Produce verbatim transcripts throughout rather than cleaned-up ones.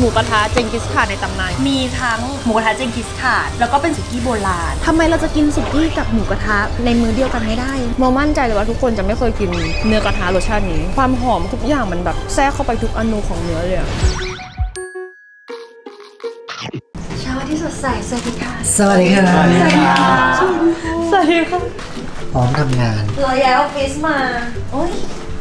มูกระทะเจงกิสข่านในตำนานมีทั้งหมูกระทะเจงกิสข่านแล้วก็เป็นสุกี้โบราณทำไมเราจะกินสุกี้กับหมูกระทะในมื้อเดียวกันไม่ได้โมมั่นใจเลยว่าทุกคนจะไม่เคยกินเนื้อกระทะรสชาตินี้ความหอมทุกอย่างมันแบบแทรกเข้าไปทุกอนูของเนื้อเลยเช้าที่สดใสสวัสดีค่ะสวัสดีค่ะสวัสดีค่ะสวัสดีค่ะพร้อมทำงานเราย้ายออฟฟิศมาโอ้ย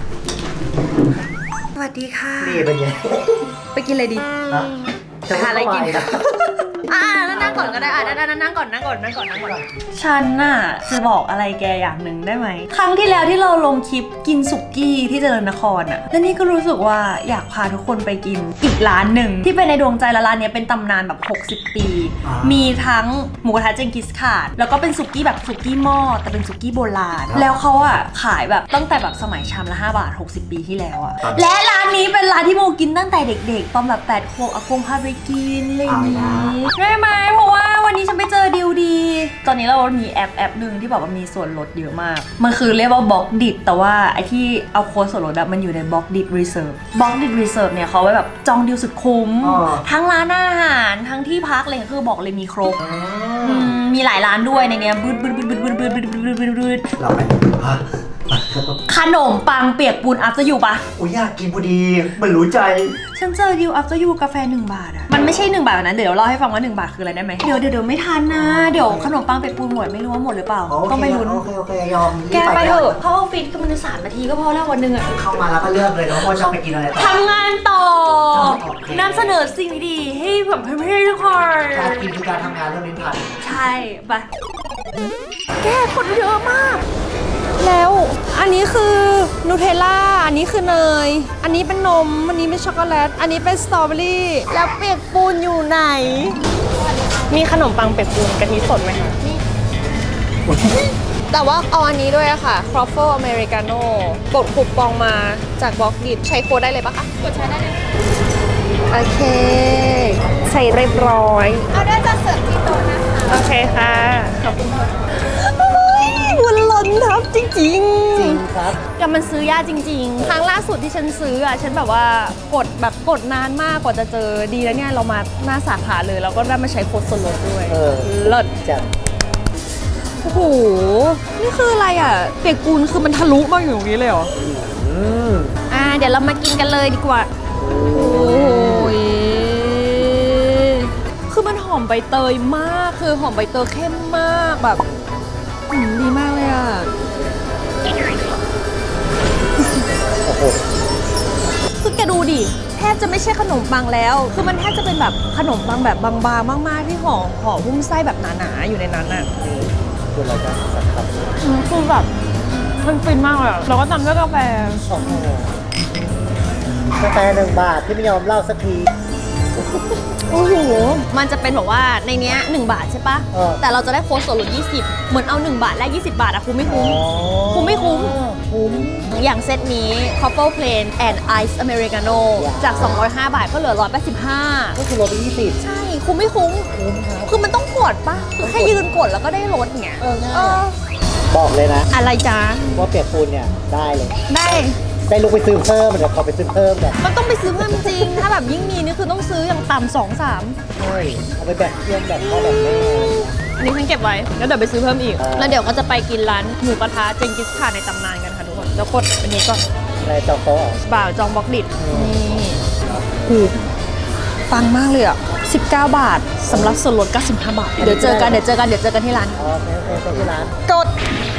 สวัสดีค่ะนี่เป็นไงไปกินอะไรดีจะหาอะไรกินอ่านั่งก่อนก็ได้อ่านั่งก่อนนั่งก่อนนั่งก่อนนั่งก่อนฉันน่ะจะบอกอะไรแกอย่างหนึ่งได้ไหมครั้งที่แล้วที่เราลงคลิปกินสุกี้ที่เจริญนครอ่ะแล้วนี่ก็รู้สึกว่าอยากพาทุกคนไปกินอีกร้านหนึ่งที่เป็นในดวงใจร้านนี้เป็นตำนานแบบหกสิบปีมีทั้งหมูกระทะเจงกิสข่านแล้วก็เป็นสุกี้แบบสุกี้หม้อแต่เป็นสุกี้โบราณแล้วเขาอ่ะขายแบบตั้งแต่แบบสมัยชามละห้าบาทหกสิบปีที่แล้วอ่ะและร้านนี้เป็นร้านที่โมกินตั้งแต่เด็กๆตอนแบบแปดขวบอากงพาไปกินอะไรอย่างนี้ได้ไหมเพราะว่าวันนี้ฉันไปเจอดิวดีตอนนี้เรามีแอปแอปหนึ่งที่แบบว่ามีส่วนลดเยอะมากมันคือเรียกว่าบล็อกดิบแต่ว่าไอที่เอาโค้ดส่วนลดมันอยู่ในบล็อกดิบรีเซิร์ฟบล็อกดิบรีเซิร์ฟเนี่ยเขาไว้แบบจองดิวสุดคุ้มทั้งร้านอาหารทั้งที่พักอะไรคือบอกเลยมีครบมีหลายร้านด้วยในเนี้ยบึดบึดบึดบึดบึดบึดบึดบึดบึดบึดเราไปขนมปังเปียกปูนอัพจะอยู่ปะอุ้ยอยากกินพอดีมันรู้ใจฉันเจอดิวอัพจะอยู่กาแฟหนึ่งบาทอะมันไม่ใช่หนึ่งบาทนะเดี๋ยวเล่าให้ฟังว่าหนึ่งบาทคืออะไรได้ไหมเดี๋ยวเดี๋ยวไม่ทันนะเดี๋ยวขนมปังเปียกปูนหมดไม่รู้ว่าหมดหรือเปล่าต้องไปลุ้นโอเคโอเคยอมแกไปเถอะเพราะว่าฟิตก็มันสามนาทีก็พอแล้ววันหนึ่งอะเข้ามาแล้วก็เลือกเลยนะว่าจะไปกินอะไรทำงานต่อนำเสนอสิ่งดีๆให้แบบให้ทุกคนการกินคือการทำงานเรื่องลิ้นผัดใช่ไปแกคนเยอะมากแล้วอันนี้คือนูเทลล่าอันนี้คือเนยอันนี้เป็นนมอันนี้เป็นช็อกโกแลตอันนี้เป็นสตรอเบอรี่แล้วเปียกปูนอยู่ไหนมีขนมปังเปียกปูนกะทิสดไหมคะแต่ว่าเอาอันนี้ด้วยอะค่ะครอฟเฟิลอเมริกาโน่กดคูปองมาจากบล็อกดิบใช้โค้ดได้เลยปะคะกดใช้ได้เลยโอเคใส่เรียบร้อยเอาได้จะเสิร์ฟที่โต๊ะนะคะโอเคค่ะขอบคุณค่ะบุญล้นทับจริงๆจริงครับแต่มันซื้อยากจริงๆครั้งล่าสุดที่ฉันซื้ออ่ะฉันแบบว่ากดแบบกดนานมากกว่าจะเจอดีแล้วเนี่ยเรามาหน้าสาขาเลยแล้วก็ได้มาใช้โค้ดส่วนลดด้วยเออเลิศจัดโอ้โหนี่คืออะไรอ่ะเปียกปูนคือมันทะลุมาอยู่ตรงนี้เลยเหรออืมอ่าเดี๋ยวเรามากินกันเลยดีกว่าโอ้ยคือมันหอมใบเตยมากคือหอมใบเตยเข้มมากแบบดีมากเลยอ่ะคือแกดูดิแทบจะไม่ใช่ขนมปังแล้วคือมันแทบจะเป็นแบบขนมปังแบบบางๆมากๆที่ห่อห่อหุ้มไส้แบบหนาๆอยู่ในนั้นอ่ะคือเราจะสักครับคือแบบมันฟินมากเลยเราก็ตำด้วยกาแฟกาแฟหนึ่งบาทที่ไม่ยอมเล่าสักทีโอ้โหมันจะเป็นแบบว่าในเนี้ยหนึ่งบาทใช่ปะแต่เราจะได้โค้ดส่วนลดยี่สิบเหมือนเอาหนึ่งบาทแลกยี่สิบบาทอะคุ้มไม่คุ้มคุ้มไม่คุ้มคุ้มอย่างเซตนี้ Couple Plain and Ice Americano จากสองร้อยห้าบาทก็เหลือหนึ่งร้อยแปดสิบห้าก็คือลดไปยี่สิบใช่คุ้มไม่คุ้มคือมันต้องกดปะคือแค่ยืนกดแล้วก็ได้ลดเงี้ยบอกเลยนะอะไรจ๊ะว่าเปียกปูนเนี่ยได้เลยได้ได้ลูกไปซื้อเพิ่มเดี๋ยวขอไปซื้อเพิ่มแบบมันต้องไปซื้อเพิ่มจริงถ้าแบบยิ่งมีนี่คือต้องซื้ออย่างต่ำสองสามใช่เอาไปแบ่งเพื่อนแบบพ่อแบบแม่อันนี้ฉันเก็บไว้แล้วเดี๋ยวไปซื้อเพิ่มอีกแล้วเดี๋ยวก็จะไปกินร้านหมูกระทะเจงกิสข่านในตำนานกันค่ะทุกคนแล้วกดอันนี้ก่อนอะไรจองโต๊ะบ่าวจองบล็อกดิบนี่ถูกปังมากเลยอ่ะสิบเก้าบาทสำหรับส่วนลดเก้าสิบห้าบาทเดี๋ยวเจอกันเดี๋ยวเจอกันเดี๋ยวเจอกันที่ร้านอ๋อโอเคเจอที่ร้านกด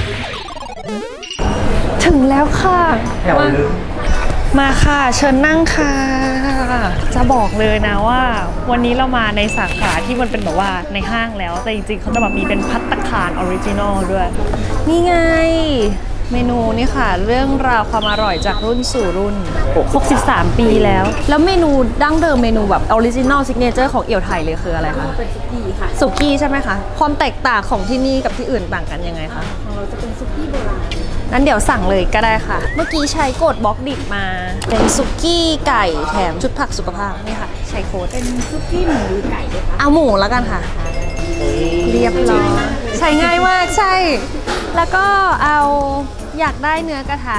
ถึงแล้วค่ะมามาค่ะเชิญนั่งค่ะจะบอกเลยนะว่าวันนี้เรามาในสาขาที่มันเป็นแบบว่าในห้างแล้วแต่จริงๆเขาจะแบบมีเป็นภัตตาคารออริจินอลด้วยนี่ไงเมนูนี่ค่ะเรื่องราวความอร่อยจากรุ่นสู่รุ่นหกสิบสามปีแล้วแล้วเมนูดั้งเดิมเมนูแบบออริจินอลซิกเนเจอร์ของเอี่ยวไทยเลยคืออะไรคะเป็นสุกี้ค่ะสุกี้ใช่ไหมคะความแตกต่างของที่นี่กับที่อื่นต่างกันยังไงคะของเราจะเป็นสุกี้โบราณงั้นเดี๋ยวสั่งเลยก็ได้ค่ะเมื่อกี้ใช้กดบล็อกดิบมาเป็นสุกี้ไก่แถมชุดผักสุขภาพนี่ค่ะใช้โค้ดเป็นสุกี้หมูหรือไก่ด้วยคะเอาหมูแล้วกันค่ะเรียบร้อยใช้ง่ายมากใช่แล้วก็เอาอยากได้เนื้อกระทะเจ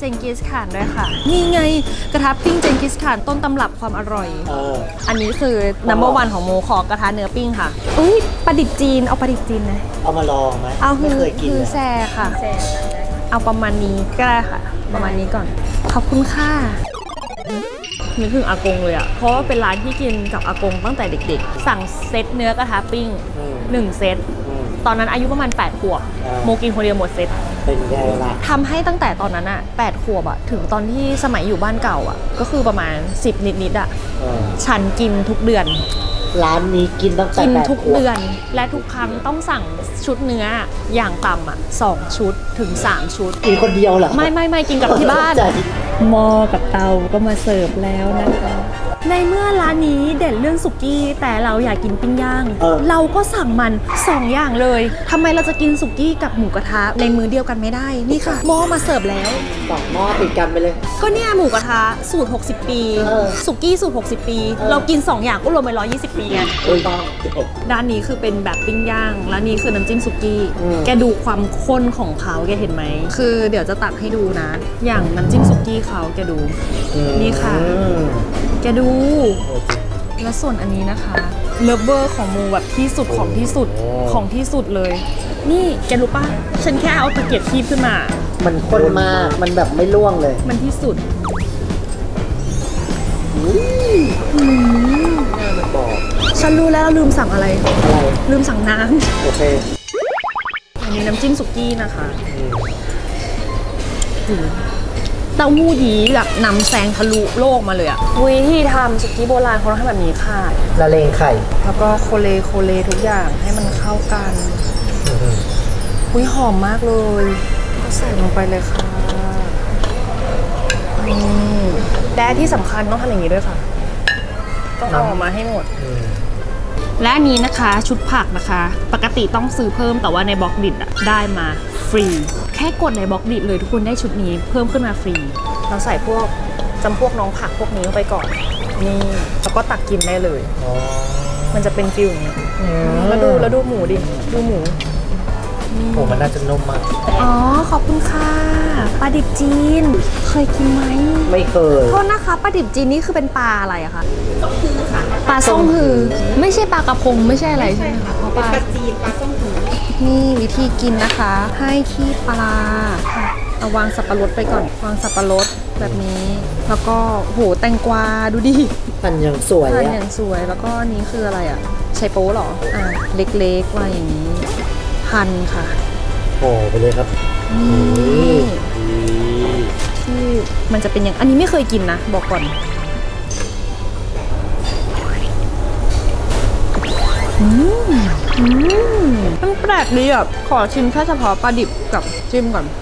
จงกิสข่านด้วยค่ะ นี่ไงกระทะปิ้งเจงกิสข่านต้นตำรับความอร่อยเอออันนี้คือ number one ของโมขอกระทะเนื้อปิ้งค่ะอุ้ยปลาดิบจีนเอาปลาดิบจีนนะเอามาลองไหมเอาคืไม่อเคยกินคือเลยแซ่ค่ะ เอาประมาณนี้ก็ได้ค่ะ ประมาณนี้ก่อน ขอบคุณค่ะนึกถึงอากงเลยอ่ะ เพราะว่าเป็นร้านที่กินกับอากงตั้งแต่เด็กๆ สั่งเซตเนื้อกระทะปิ้งอืมหนึ่งเซตอืมตอนนั้นอายุประมาณแปดขวบอ่าโมกินคนเดียวหมดเซตเป็นไงล่ะทำให้ตั้งแต่ตอนนั้นอะแปดขวบอะถึงตอนที่สมัยอยู่บ้านเก่าอะก็คือประมาณสิบนิดๆอะเออฉันกินทุกเดือนร้านนี้กินตั้งแต่กินแปดทุกขวบเดือน และทุกครั้งต้องสั่งชุดเนื้ออย่างต่ำอะสองชุดถึงสามชุดกินคนเดียวเหรอไม่ไม่ไม่กินกับที่บ้านใจหม้อกับเตาก็มาเสิร์ฟแล้วนะคะ ในเมื่อร้านนี้เด่นเรื่องสุกี้แต่เราอยากกินปิ้งย่างเออเราก็สั่งมันสองอย่างเลยทำไมเราจะกินสุกี้กับหมูกระทะในมื้อเดียวกันไม่ได้นี่ค่ะหม้อมาเสิร์ฟแล้วสองหม้อติดกันไปเลยก็เนี่ยหมูกระทะสูตรหกสิบปีเออสุกี้สูตรหกสิบปีเออเรากินสองอย่างก็รวมไปหนึ่งร้อยยี่สิบปีไงเอ้ยต้องจบด้านนี้คือเป็นแบบปิ้งย่างแล้วนี่คือน้ำจิ้มสุกี้อืมแกดูความข้นของเขาแกเห็นไหมคือเดี๋ยวจะตักให้ดูนะ อย่างน้ำจิ้มสุกี้เขาแกดู นี่ค่ะอืมแกดูโอเคแล้วส่วนอันนี้นะคะเลิฟเวอร์ของมูแบบที่สุดของที่สุดโอ้ของที่สุดเลย นี่แกรู้ป่ะฉันแค่เอาตะเกียบคีบขึ้นมามันข้นมาก มันแบบไม่ล่วงเลยมันที่สุดน่ามันบอกฉันรู้แล้วเราลืมสั่งอะไรอะไรลืมสั่งน้ำโอเคอันนี้น้ำจิ้มสุกี้นะคะอืมเต้าหู้ยี้แบบนำแซงทะลุโลกมาเลยอะวิธีทำสุกี้โบราณเขาต้องทำแบบนี้ค่ะละเลงไข่แล้วก็โคเลโคเลทุกอย่างให้มันเข้ากันอืมอุ้ยหอมมากเลยก็ใส่ลงไปเลยค่ะนี่และที่สำคัญต้องทำอย่างนี้ด้วยค่ะ ต้องเอาออกมาให้หมดอืมและอันนี้นะคะชุดผักนะคะ ปกติต้องซื้อเพิ่มแต่ว่าในบล็อกดิดอะได้มาฟรี แค่กดในบล็อกดิดเลยทุกคนได้ชุดนี้เพิ่มขึ้นมาฟรี เราใส่พวกจำพวกน้องผักพวกนี้ลงไปก่อน นี่แล้วก็ตักกินได้เลยอ๋อมันจะเป็นฟิลอย่างนี้อืมแล้วดูแล้วดูหมูดิดูหมูโอ้มันน่าจะนุ่มมากอ๋อขอบคุณค่ะปลาดิบจีน เคยกินไหมไม่เคยโทษนะคะปลาดิบจีนนี่คือเป็นปลาอะไรอะคะส้มฮือค่ะปลาส้มฮือไม่ใช่ปลากระพงไม่ใช่อะไรใช่ไหมคะเพราะปลาจีนปลาส้มฮือนี่วิธีกินนะคะ ให้ขี้ปลาค่ะเอาวางสับปะรดไปก่อนวางสับปะรดแบบนี้ แล้วก็โหแตงกวาดูดิมันยังสวยทานออ่ะย่างสวยแล้วก็อันนี้คืออะไรอะไชโป๊เหรออ่าเล็กๆมาอย่างนี้พันค่ะโอ้ไปเลยครับนี่นี่ที่มันจะเป็นอย่างอันนี้ไม่เคยกินนะ บอกก่อนอืมอืมมันแปลกดีอ่ะ ขอชิมแค่เฉพาะปลาดิบกับจิ้มก่อน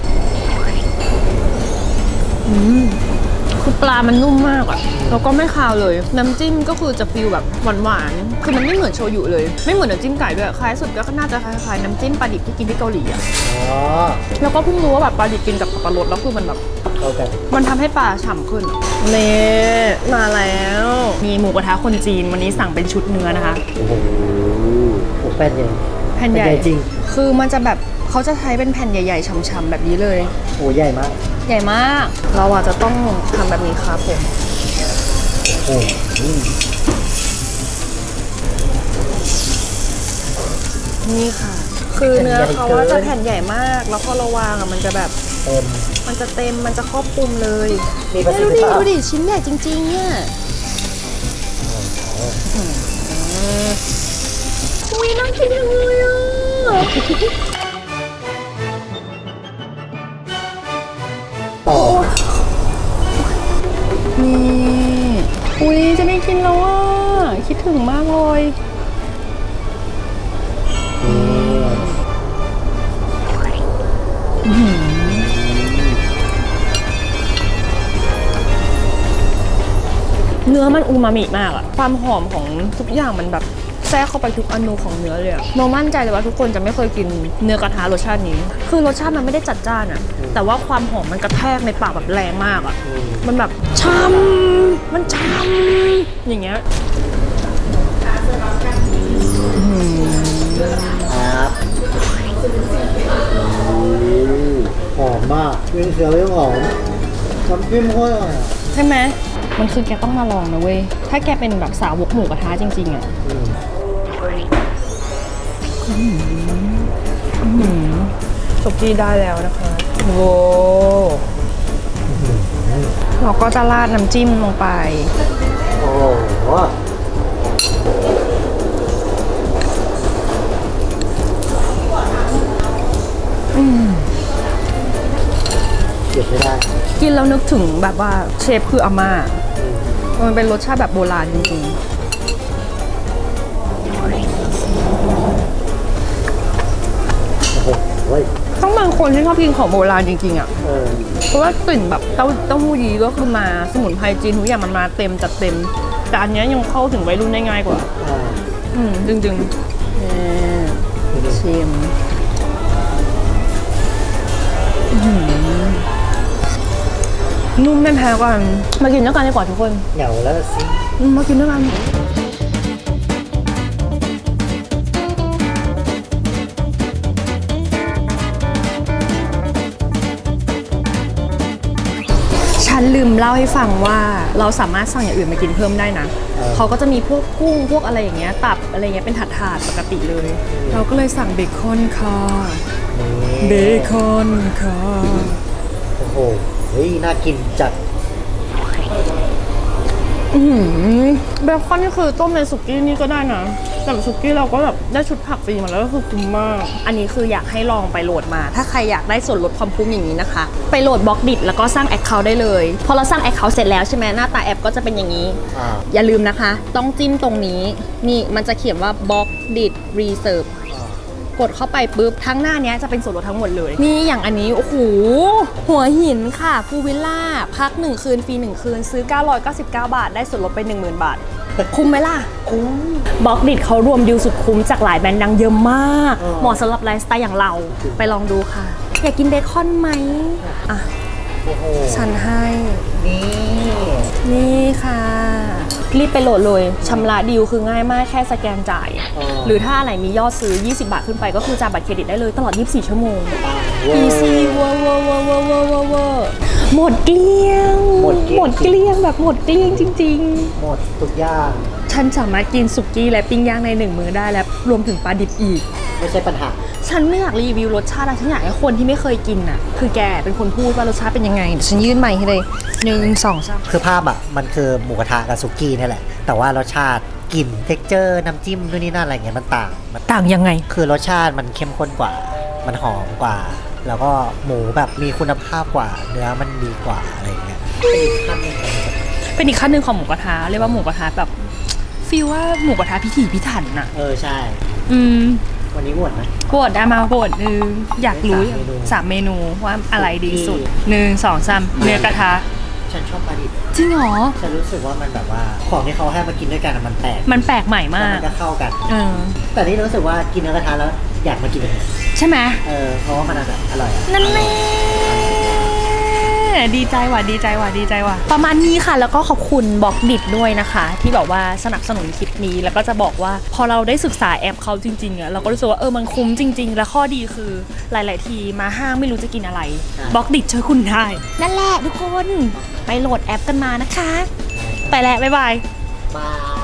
อืมคือปลามันนุ่มมากอ่ะ แล้วก็ไม่คาวเลย น้ำจิ้มก็คือจะฟีลแบบหวานๆ คือมันไม่เหมือนโชยุเลย ไม่เหมือนน้ำจิ้มไก่ด้วย คล้ายสุดก็น่าจะคล้ายๆน้ำจิ้มปลาดิบที่กินที่เกาหลีอ่ะอ๋อแล้วก็เพิ่งรู้ว่าแบบปลาดิบกินกับสับปะรดแล้วคือมันแบบเข้ากันมันทำให้ปลาฉ่ำขึ้นเน่มาแล้ว มีหมูกระทะคนจีนวันนี้สั่งเป็นชุดเนื้อนะคะโอ้โหโอ้แป้นใหญ่แผ่นใหญ่แผ่นใหญ่จริงคือมันจะแบบเขาจะใช้เป็นแผ่นใหญ่ๆฉ่ำๆแบบนี้เลยโอ้ใหญ่มากใหญ่มาก เราอาจจะต้องทำแบบนี้ครับผมโอ้อืมนี่ค่ะ คือเนื้อเขาว่าจะแผ่นใหญ่มาก แล้วพอเราวางอ่ะมันจะแบบเต็มมันจะเต็มมันจะครอบคลุมเลยมีประสิทดูธิดิภาพดูดิชิ้นใหญ่จริงๆเนี่ยอุ้ยน่ากินจังเลยอ่ะต่อนี่อุ้ยจะได้กินแล้วอ่ะ คิดถึงมากเลยอืมเนื้อมันอูมามิมากอะความหอมของทุกอย่างมันแบบแทรกเข้าไปทุกอนูของเนื้อเลยอะโมมั่นใจเลยว่าทุกคนจะไม่เคยกินเนื้อกระทะรสชาตินี้ คือรสชาติมันไม่ได้จัดจ้านอะแต่ว่าความหอมมันกระแทกในปากแบบแรงมากอะมันแบบช้ำมันช้ำอย่างเงี้ยครับอืมหอมมากวิ่งเสียวยังหอมน้ำจิ้มโคตรอร่อยอะใช่ไหมมันคือแกต้องมาลองนะเว้ยถ้าแกเป็นแบบสาวกหมูกระทะจริงๆอ่ะอืมสุกี้ได้แล้วนะคะโว้เราก็จะราดน้ำจิ้มลงไปโอ้โหเก็บไม่ได้กินแล้วนึกถึงแบบว่าเชฟคืออาม่าอืมมันเป็นรสชาติแบบโบราณจริงๆโอ้โหเฮ้ยต้องบางคนที่ชอบกินของโบราณจริงๆอ่ะเออเพราะว่ากลิ่นแบบเต้าเต้าหู้ยี้ก็คือมาสมุนไพรจีนทุกอย่างมันมาเต็มจัดเต็ม แต่อันเนี้ยยังเข้าถึงวัยรุ่นได้ง่ายกว่าอ่าอืมจริงๆเออชิมอื้อหือนุ่มไม่แพ้กันมากินด้วยกันดีกว่าทุกคนเหนียวแล้วสิอืมมากินด้วยกันฉันลืมเล่าให้ฟังว่าเราสามารถสั่งอย่างอื่นมากินเพิ่มได้นะ เขาก็จะมีพวกกุ้งพวกอะไรอย่างเงี้ยตับอะไรเงี้ยเป็นถาดๆปกติเลย เราก็เลยสั่งเบคอนค่ะเบคอนค่ะโอ้โห เฮ้ย น่ากินจัดอือหือเบคอนนี่คือต้มในสุกี้นี่ก็ได้นะแต่สุกี้เราก็แบบได้ชุดผักฟรีมาแล้วก็คือคุ้มมาก อันนี้คืออยากให้ลองไปโหลดมา ถ้าใครอยากได้ส่วนลดความคุ้มอย่างนี้นะคะ ไปโหลดบล็อกดิแล้วก็สร้างแอคเคาท์ได้เลยพอเราสร้างแอคเคาท์เสร็จแล้วใช่ไหมหน้าตาแอปก็จะเป็นอย่างนี้อ่าอย่าลืมนะคะ ต้องจิ้มตรงนี้ นี่มันจะเขียนว่า Box Did Reserve กดเข้าไปปุ๊บทั้งหน้านี้จะเป็นส่วนลดทั้งหมดเลย นี่อย่างอันนี้ โอ้โห หัวหินค่ะพูวิลล่า พักหนึ่งคืน ฟรีหนึ่งคืน ซื้อ เก้าร้อยเก้าสิบเก้า บาท ได้ส่วนลดไป หนึ่งหมื่น บาท คุ้มไหมล่ะ คุ้มบล็อกดิเขารวมดิวสุดคุ้มจากหลายแบรนด์ดังเยอะมาก เหมาะสำหรับไลฟ์สไตล์อย่างเรา ไปลองดูค่ะ อยากกินเบคอนไหมอ่ะโอ้โหฉันให้นี่นี่ค่ะ รีบไปโหลดเลยชำระดีลคือง่ายมากแค่สแกนจ่าย หรือถ้าอะไรมียอดซื้อ ยี่สิบบาทขึ้นไปก็คือจ่ายบัตรเครดิตได้เลยตลอด ยี่สิบสี่ ชั่วโมง easy เวอร์เวอร์เวอร์เวอร์เวอร์เวอร์เวอร์หมดเกลี้ยงหมดเกลี้ยงหมดเกลี้ยงแบบหมดเกลี้ยงจริงหมดทุกอย่างๆ ฉันสามารถกินสุกี้และปิ้งย่างในหนึ่งมื้อได้และรวมถึงปลาดิบอีกไม่ใช่ปัญหาฉันไม่อยากรีวิวรสชาติอะฉันอยากให้คนที่ไม่เคยกินอะคือแกเป็นคนพูดว่ารสชาติเป็นยังไงเดี๋ยวฉันยื่นไมค์ให้เลยหนึ่งสองสามคือภาพอ่ะ มันคือหมูกระทะกับสุกี้นี่แหละ แต่ว่ารสชาติกลิ่นเท็กเจอร์น้ำจิ้มนู่นนี่นั่นอะไรเงี้ยมันต่างมันต่างยังไงคือรสชาติมันเข้มข้นกว่า มันหอมกว่า แล้วก็หมูแบบมีคุณภาพกว่า เนื้อมันดีกว่าอะไรเงี้ยเป็นอีกขั้นหนึ่งเป็นอีกขั้นหนึ่งของหมูกระทะเรียกว่าหมูกระทะแบบฟีลว่าหมูกระทะพิถีพิถันอะเออใช่อืมวันนี้หมดไหมบดได้มาบดหนึ่งอยากรู้สามเมนูสามเมนูว่าอะไรดีสุดสุกี้หนึ่งสองสามเนื้อกระทะฉันชอบปลาดิบจริงเหรอฉันรู้สึกว่ามันแบบว่าของที่เขาให้มากินด้วยกันอะมันแปลกมันแปลกใหม่แต่มากมันก็เข้ากันเออแต่นี่รู้สึกว่ากินเนื้อกระทะแล้วอยากมากินเลยใช่ไหมเออเพราะว่ามันแบบอร่อยอะนั่นแหละดีใจว่ะดีใจว่ะดีใจว่ะประมาณนี้ค่ะแล้วก็ขอบคุณบล็อกดิด้วยนะคะ ที่แบบว่าสนับสนุนคลิปนี้แล้วก็จะบอกว่าพอเราได้ศึกษาแอปเขาจริงๆอะเราก็รู้สึกว่าเออมันคุ้มจริง ๆ และข้อดีคือหลาย ๆ ทีมาห้างไม่รู้จะกินอะไรบล็อกดิช่วยคุณได้นั่นแหละทุกคนไปโหลดแอปกันมานะคะ ไปแล้วบ๊ายบายบาย